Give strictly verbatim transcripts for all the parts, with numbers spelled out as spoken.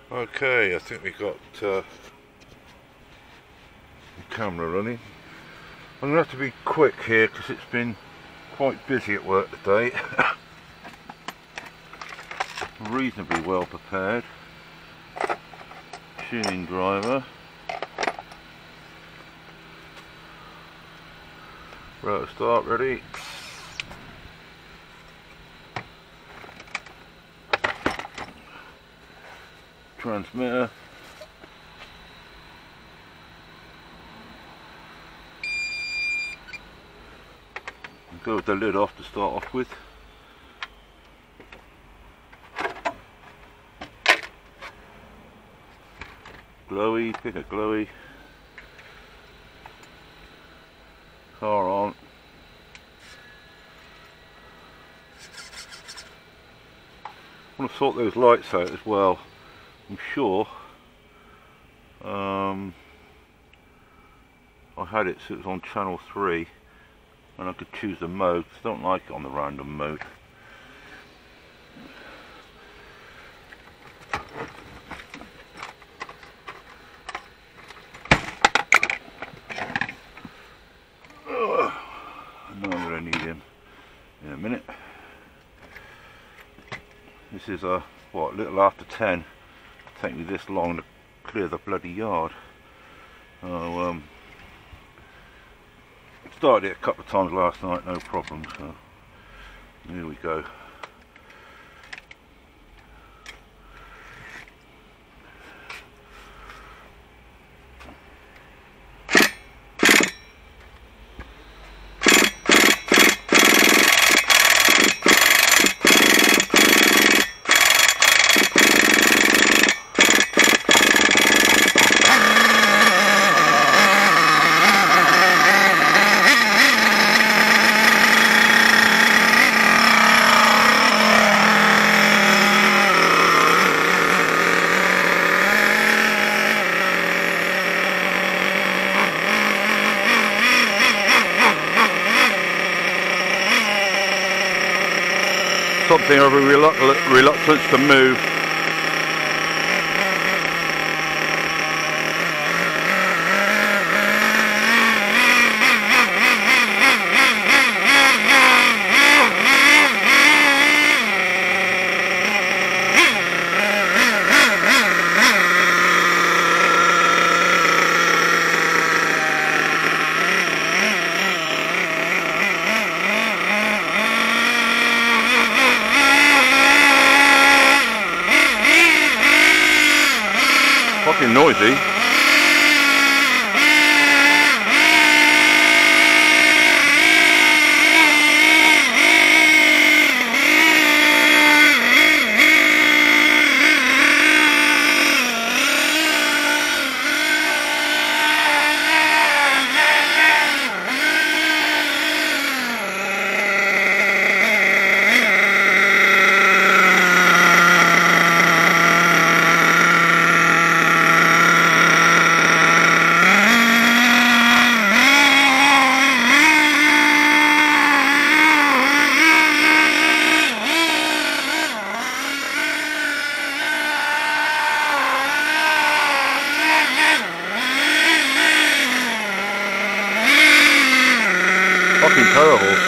Okay, I think we got uh, the camera running. I'm going to have to be quick here because it's been quite busy at work today. Reasonably well prepared. Tuning driver. Rotor start ready. Transmitter. Go with the lid off to start off with. Glowy, pick a glowy. Car on. I want to sort those lights out as well. I'm sure um, I had it so it was on channel three and I could choose the mode, because I don't like it on the random mode. Oh, I know I'm going to need him in a minute. This is a what, a little after ten. Take me this long to clear the bloody yard. Oh, um, started it a couple of times last night, no problem. So here we go. Something of a reluct reluctance to move. Fucking noisy. Fucking terrible.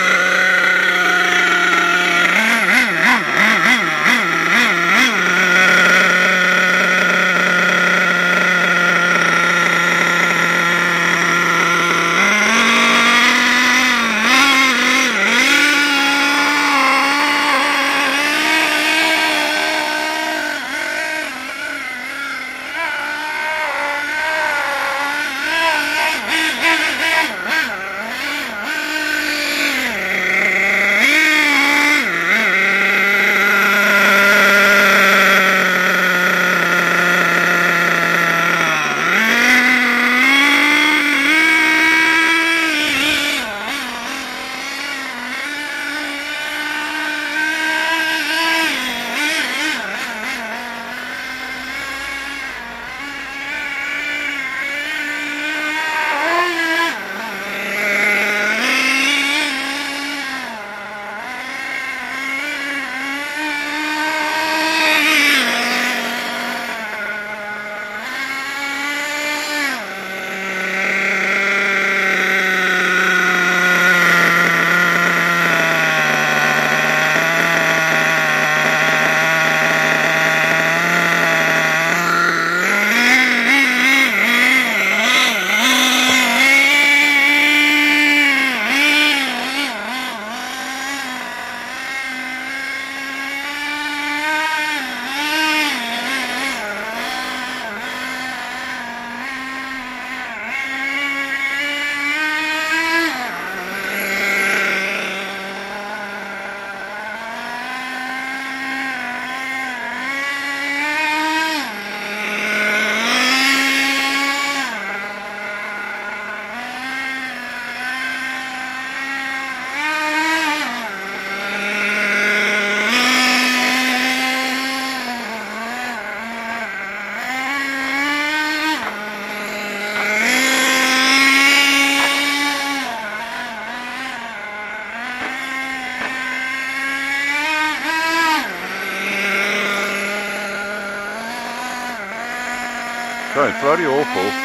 Going bloody awful.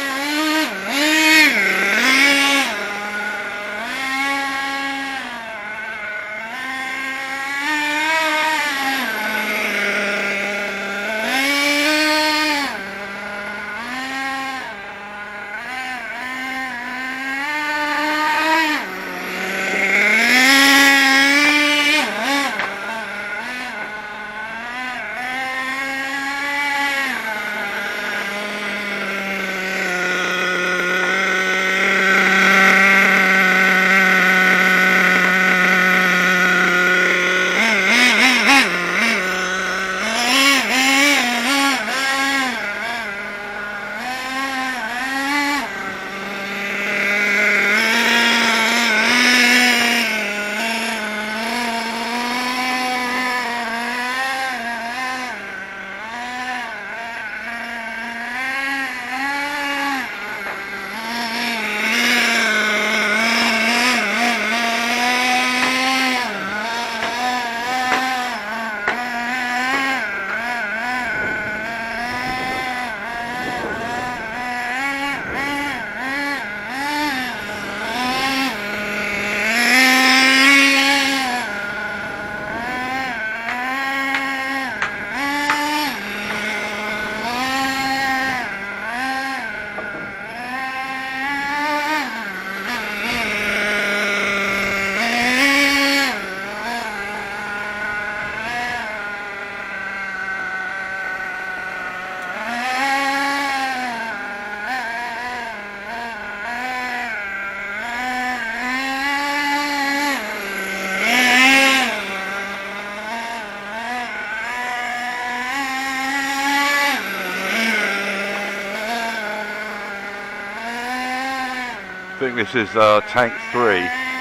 I think this is uh, tank three.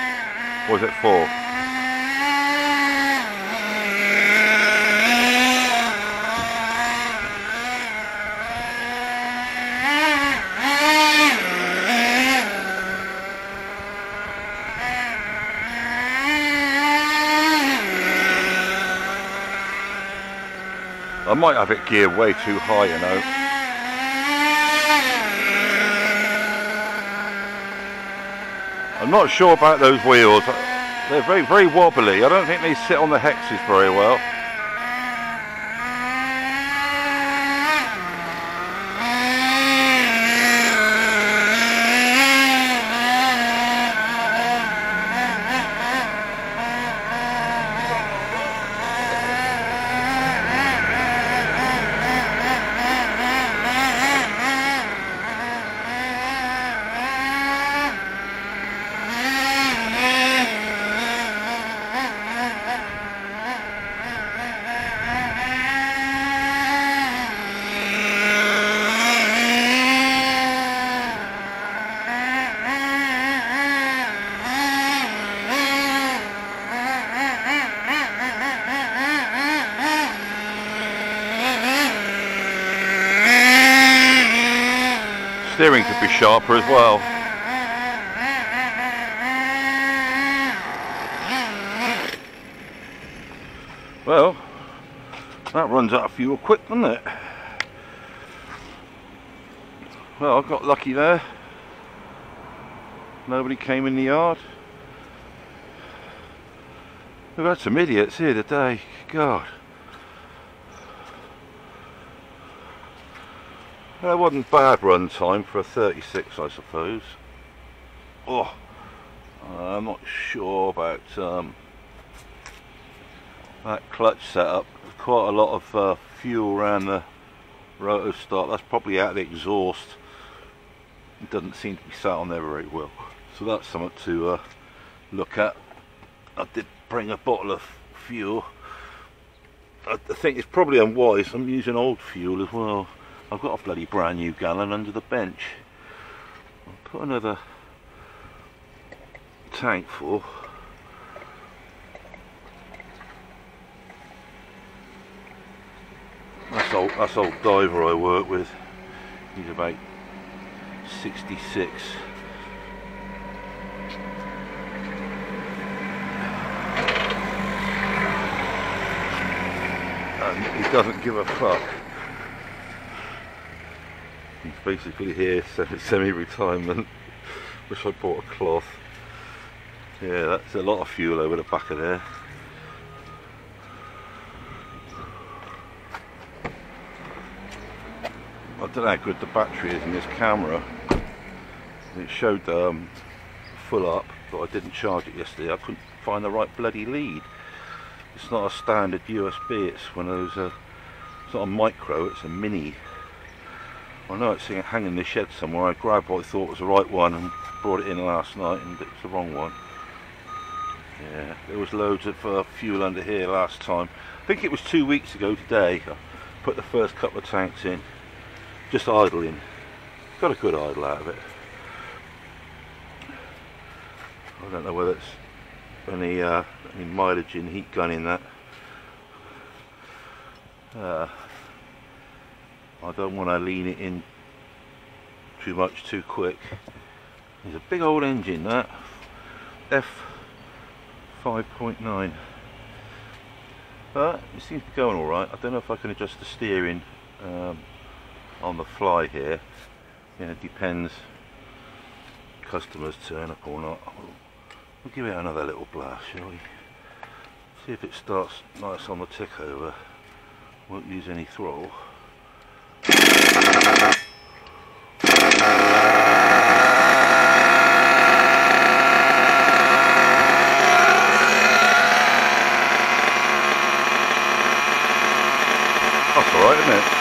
Or was it four? I might have it geared way too high, you know. I'm not sure about those wheels. They're very, very wobbly. I don't think they sit on the hexes very well. Steering could be sharper as well. Well, that runs out of fuel quick, doesn't it? Well, I got lucky there. Nobody came in the yard. We've had some idiots here today. God. That wasn't bad run time for a thirty-six, I suppose. Oh, I'm not sure about um, that clutch setup. There's quite a lot of uh, fuel around the rotor stop. That's probably out of the exhaust. It doesn't seem to be sat on there very well. So that's something to uh, look at. I did bring a bottle of fuel. I think it's probably unwise. I'm using old fuel as well. I've got a bloody brand new gallon under the bench. I'll put another tank full. That's old, that's old Diver I work with. He's about sixty-six. And he doesn't give a fuck. He's basically here, semi-retirement. Wish I bought a cloth. Yeah, that's a lot of fuel over the back of there. I don't know how good the battery is in this camera. It showed um, full up, but I didn't charge it yesterday. I couldn't find the right bloody lead. It's not a standard U S B, it's one of those, uh, it's not a micro, it's a mini. I know it's hanging in the shed somewhere. I grabbed what I thought was the right one and brought it in last night, and it was the wrong one. Yeah, there was loads of uh, fuel under here last time. I think it was two weeks ago today. I put the first couple of tanks in, just idling. Got a good idle out of it. I don't know whether it's any, uh, any mileage in heat gun in that. Uh, I don't want to lean it in too much too quick. There's a big old engine, that F five point nine, but it seems to be going alright. I don't know if I can adjust the steering um, on the fly here. Yeah, it depends. Customers turn up or not. We'll give it another little blast, shall we? See if it starts nice on the tick over. Won't use any throttle. That's alright, isn't it?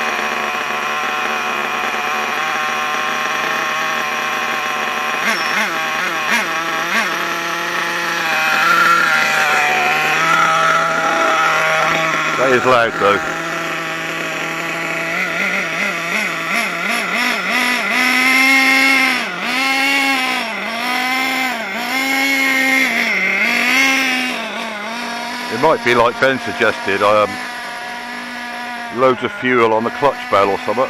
That is loud though. It might be like Ben suggested, um, loads of fuel on the clutch bell or something.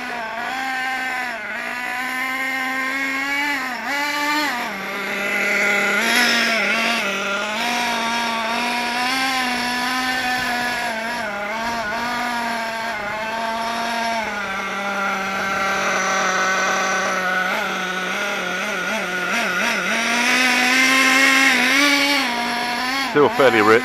Still fairly rich.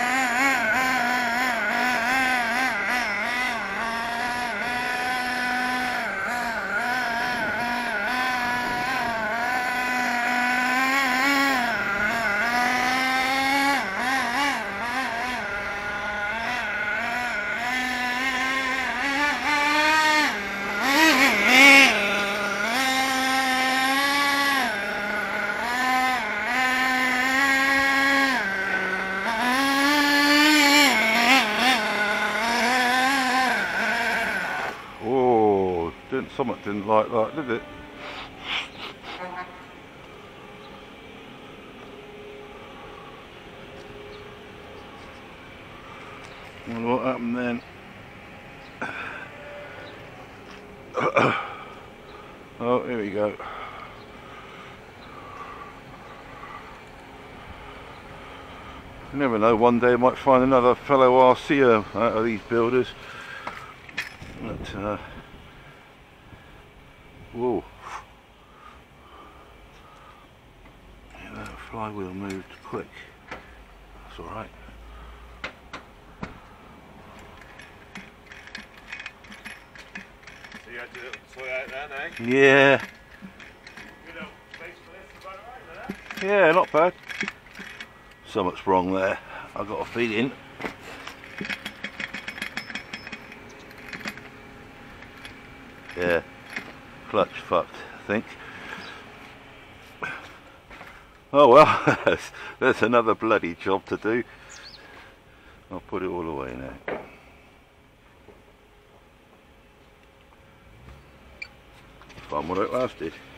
Something didn't like that, did it? I wonder what happened then. Oh, here we go. You never know, one day I might find another fellow R C O out of these builders. But, uh, whoa. Yeah, that flywheel moved quick. That's alright. So you had to sort out there, eh? Yeah. Good old place for this, about right there. Yeah, not bad. So much wrong there. I've got a feeling. Yeah. Clutch fucked, I think. Oh well, there's another bloody job to do. I'll put it all away now. Fun while it lasted.